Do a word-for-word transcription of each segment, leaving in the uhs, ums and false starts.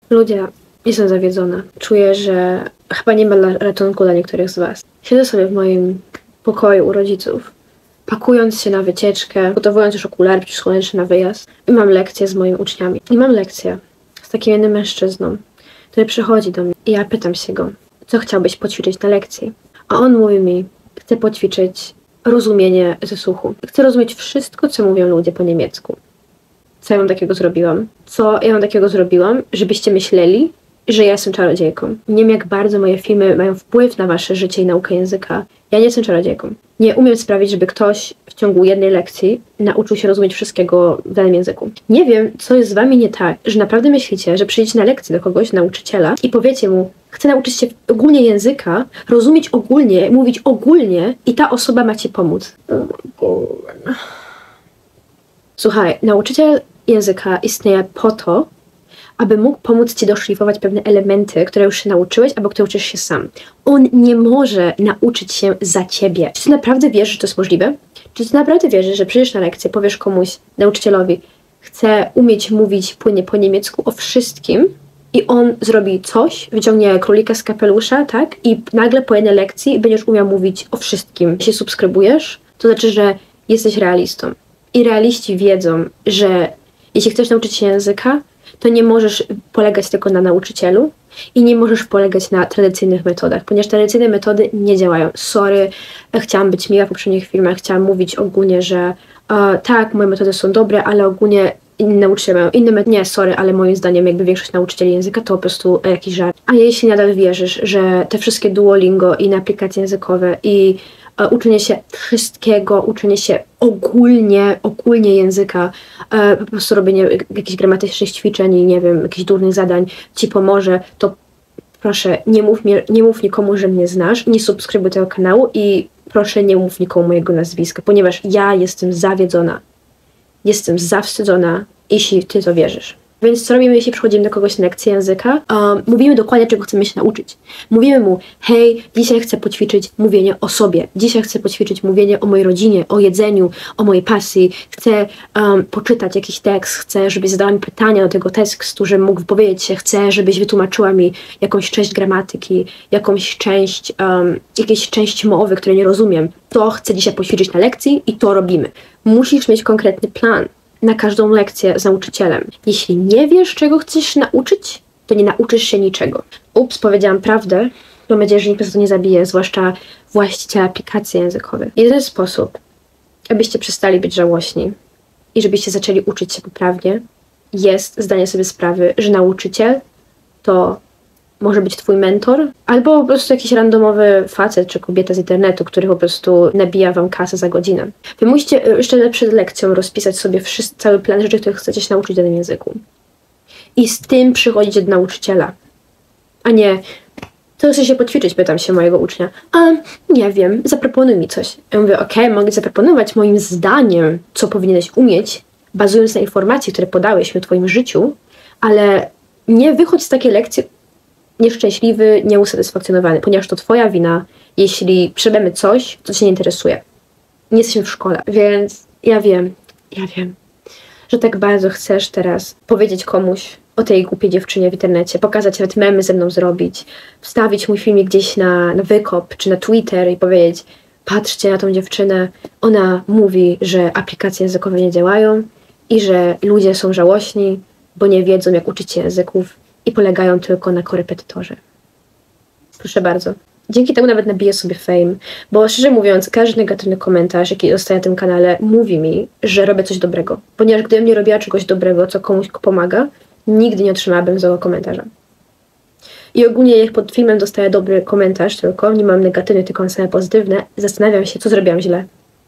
Ludzie, jestem zawiedzona. Czuję, że chyba nie ma ratunku dla niektórych z was. Siedzę sobie w moim pokoju u rodziców, pakując się na wycieczkę, gotowując już okulary przysłoneczne na wyjazd. I mam lekcję z moimi uczniami. I mam lekcję z takim jednym mężczyzną, który przychodzi do mnie i ja pytam się go, co chciałbyś poćwiczyć na lekcji? A on mówi mi, chcę poćwiczyć rozumienie ze słuchu. Chcę rozumieć wszystko, co mówią ludzie po niemiecku. Co ja wam takiego zrobiłam? Co ja wam takiego zrobiłam, żebyście myśleli, że ja jestem czarodziejką. Nie wiem, jak bardzo moje filmy mają wpływ na wasze życie i naukę języka. Ja nie jestem czarodziejką. Nie umiem sprawić, żeby ktoś w ciągu jednej lekcji nauczył się rozumieć wszystkiego w danym języku. Nie wiem, co jest z wami nie tak, że naprawdę myślicie, że przyjdziecie na lekcję do kogoś, nauczyciela i powiecie mu, chcę nauczyć się ogólnie języka, rozumieć ogólnie, mówić ogólnie i ta osoba ma ci pomóc. Słuchaj, nauczyciel języka istnieje po to, aby mógł pomóc ci doszlifować pewne elementy, które już się nauczyłeś, albo które uczysz się sam. On nie może nauczyć się za ciebie. Czy ty naprawdę wierzysz, że to jest możliwe? Czy ty naprawdę wierzysz, że przyjdziesz na lekcję, powiesz komuś, nauczycielowi, chcę umieć mówić płynnie po niemiecku o wszystkim i on zrobi coś, wyciągnie królika z kapelusza, tak? I nagle po jednej lekcji będziesz umiał mówić o wszystkim. Jeśli subskrybujesz, to znaczy, że jesteś realistą. I realiści wiedzą, że jeśli chcesz nauczyć się języka, to nie możesz polegać tylko na nauczycielu i nie możesz polegać na tradycyjnych metodach, ponieważ tradycyjne metody nie działają. Sorry, chciałam być miła w poprzednich filmach, chciałam mówić ogólnie, że e, tak, moje metody są dobre, ale ogólnie inni nauczyciele mają inne metody. Nie, sorry, ale moim zdaniem jakby większość nauczycieli języka to po prostu jakiś żart. A jeśli nadal wierzysz, że te wszystkie Duolingo i inne aplikacje językowe i e, uczenie się wszystkiego, uczenie się ogólnie, ogólnie języka, e, po prostu robienie jakichś gramatycznych ćwiczeń i nie wiem, jakichś durnych zadań ci pomoże, to proszę, nie mów, mnie, nie mów nikomu, że mnie znasz, nie subskrybuj tego kanału i proszę nie mów nikomu mojego nazwiska, ponieważ ja jestem zawiedzona. Jestem zawstydzona, jeśli ty to wierzysz. Więc co robimy, jeśli przychodzimy do kogoś na lekcję języka? Um, mówimy dokładnie, czego chcemy się nauczyć. Mówimy mu, hej, dzisiaj chcę poćwiczyć mówienie o sobie. Dzisiaj chcę poćwiczyć mówienie o mojej rodzinie, o jedzeniu, o mojej pasji. Chcę um, poczytać jakiś tekst. Chcę, żebyś zadała mi pytania do tego tekstu, żebym mógł wypowiedzieć się. Chcę, żebyś wytłumaczyła mi jakąś część gramatyki, jakąś część, um, jakieś część mowy, której nie rozumiem. To chcę dzisiaj poćwiczyć na lekcji i to robimy. Musisz mieć konkretny plan na każdą lekcję z nauczycielem. Jeśli nie wiesz, czego chcesz nauczyć, to nie nauczysz się niczego. Ups, powiedziałam prawdę. Mam nadzieję, że nikt nas to nie zabije, zwłaszcza właściciele aplikacji językowych. Jeden sposób, abyście przestali być żałośni i żebyście zaczęli uczyć się poprawnie, jest zdanie sobie sprawy, że nauczyciel to może być twój mentor, albo po prostu jakiś randomowy facet czy kobieta z internetu, który po prostu nabija wam kasę za godzinę. Wy musicie jeszcze przed lekcją rozpisać sobie wszyscy, cały plan rzeczy, których chcecie się nauczyć w danym języku. I z tym przychodzicie do nauczyciela. A nie, co chcesz się poćwiczyć, pytam się mojego ucznia. A, nie wiem, zaproponuj mi coś. Ja mówię, okej, okay, mogę zaproponować moim zdaniem, co powinieneś umieć, bazując na informacji, które podałeś mi o twoim życiu, ale nie wychodź z takiej lekcji nieszczęśliwy, nieusatysfakcjonowany, ponieważ to twoja wina, jeśli przebemy coś, co cię nie interesuje. Nie jesteśmy w szkole, więc ja wiem, ja wiem, że tak bardzo chcesz teraz powiedzieć komuś o tej głupiej dziewczynie w internecie, pokazać nawet memy ze mną zrobić, wstawić mój filmik gdzieś na, na wykop, czy na Twitter i powiedzieć, patrzcie na tą dziewczynę, ona mówi, że aplikacje językowe nie działają i że ludzie są żałośni, bo nie wiedzą, jak uczyć się języków i polegają tylko na korepetytorze. Proszę bardzo. Dzięki temu nawet nabiję sobie fame, bo szczerze mówiąc, każdy negatywny komentarz, jaki dostaję na tym kanale, mówi mi, że robię coś dobrego. Ponieważ gdybym nie robiła czegoś dobrego, co komuś pomaga, nigdy nie otrzymałabym złego komentarza. I ogólnie jak pod filmem dostaję dobry komentarz tylko, nie mam negatywny, tylko same pozytywne, zastanawiam się, co zrobiłam źle.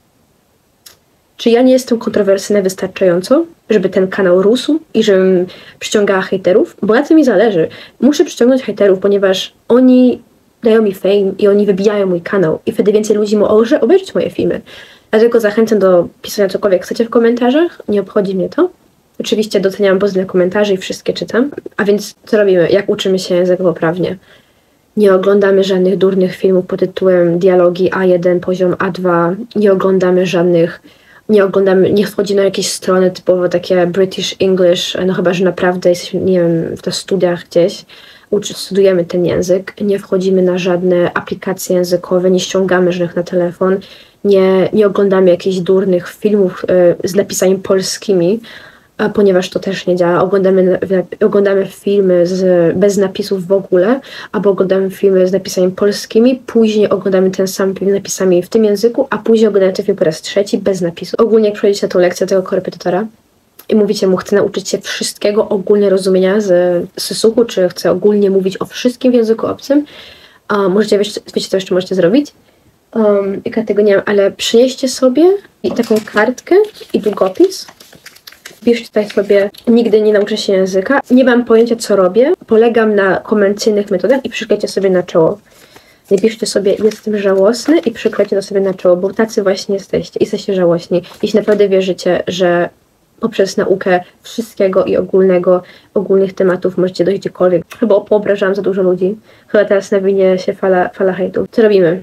Czy ja nie jestem kontrowersyjna wystarczająco, żeby ten kanał rósł i żebym przyciągała hejterów? Bo na tym mi zależy. Muszę przyciągnąć hejterów, ponieważ oni dają mi fame i oni wybijają mój kanał i wtedy więcej ludzi może obejrzeć moje filmy. Dlatego zachęcam do pisania cokolwiek chcecie w komentarzach, nie obchodzi mnie to. Oczywiście doceniam pozytywne komentarze i wszystkie czytam. A więc co robimy? Jak uczymy się języka poprawnie? Nie oglądamy żadnych durnych filmów pod tytułem dialogi A jeden, poziom A dwa. Nie oglądamy żadnych nie oglądamy, nie wchodzimy na jakieś strony typowo takie British English, no chyba, że naprawdę jesteśmy, nie wiem, w tych studiach gdzieś, uczy, studujemy ten język, nie wchodzimy na żadne aplikacje językowe, nie ściągamy żadnych na telefon, nie, nie oglądamy jakichś durnych filmów y, z napisami polskimi, a ponieważ to też nie działa. Oglądamy, oglądamy filmy z, bez napisów w ogóle, albo oglądamy filmy z napisami polskimi, później oglądamy ten sam film z napisami w tym języku, a później oglądamy ten film po raz trzeci bez napisu. Ogólnie jak przechodzicie tę lekcję tego korepetytora i mówicie mu, chcę nauczyć się wszystkiego ogólnie rozumienia z, z słuchu, czy chcę ogólnie mówić o wszystkim w języku obcym, a możecie, wiecie, wiecie co jeszcze możecie zrobić? Um, jak ja tego nie wiem, ale przynieście sobie taką kartkę i długopis. Piszcie tutaj sobie, nigdy nie nauczę się języka, nie mam pojęcia co robię, polegam na konwencyjnych metodach i przyklejcie sobie na czoło. Nie piszcie sobie, jestem żałosny i przyklejcie to sobie na czoło, bo tacy właśnie jesteście, jesteście żałośni. Jeśli naprawdę wierzycie, że poprzez naukę wszystkiego i ogólnego, ogólnych tematów możecie dojść gdziekolwiek. Chyba poobrażałam za dużo ludzi. Chyba teraz nawinie się fala, fala hejtu. Co robimy?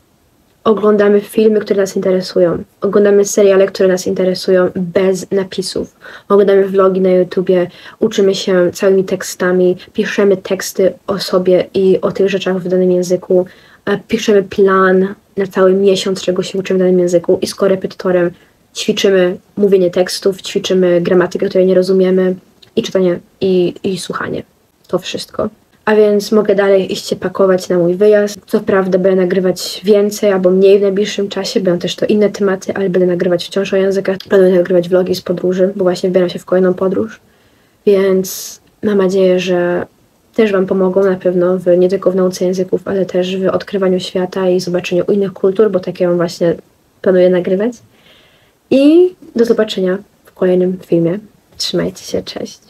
Oglądamy filmy, które nas interesują. Oglądamy seriale, które nas interesują bez napisów. Oglądamy vlogi na YouTubie, uczymy się całymi tekstami, piszemy teksty o sobie i o tych rzeczach w danym języku. Piszemy plan na cały miesiąc, czego się uczymy w danym języku i z korepetytorem ćwiczymy mówienie tekstów, ćwiczymy gramatykę, której nie rozumiemy i czytanie i, i słuchanie. To wszystko. A więc mogę dalej iść się pakować na mój wyjazd. Co prawda będę nagrywać więcej albo mniej w najbliższym czasie, będą też to inne tematy, ale będę nagrywać wciąż o językach. Planuję nagrywać vlogi z podróży, bo właśnie wybieram się w kolejną podróż. Więc mam nadzieję, że też wam pomogą na pewno w, nie tylko w nauce języków, ale też w odkrywaniu świata i zobaczeniu innych kultur, bo takie wam właśnie planuję nagrywać. I do zobaczenia w kolejnym filmie. Trzymajcie się, cześć.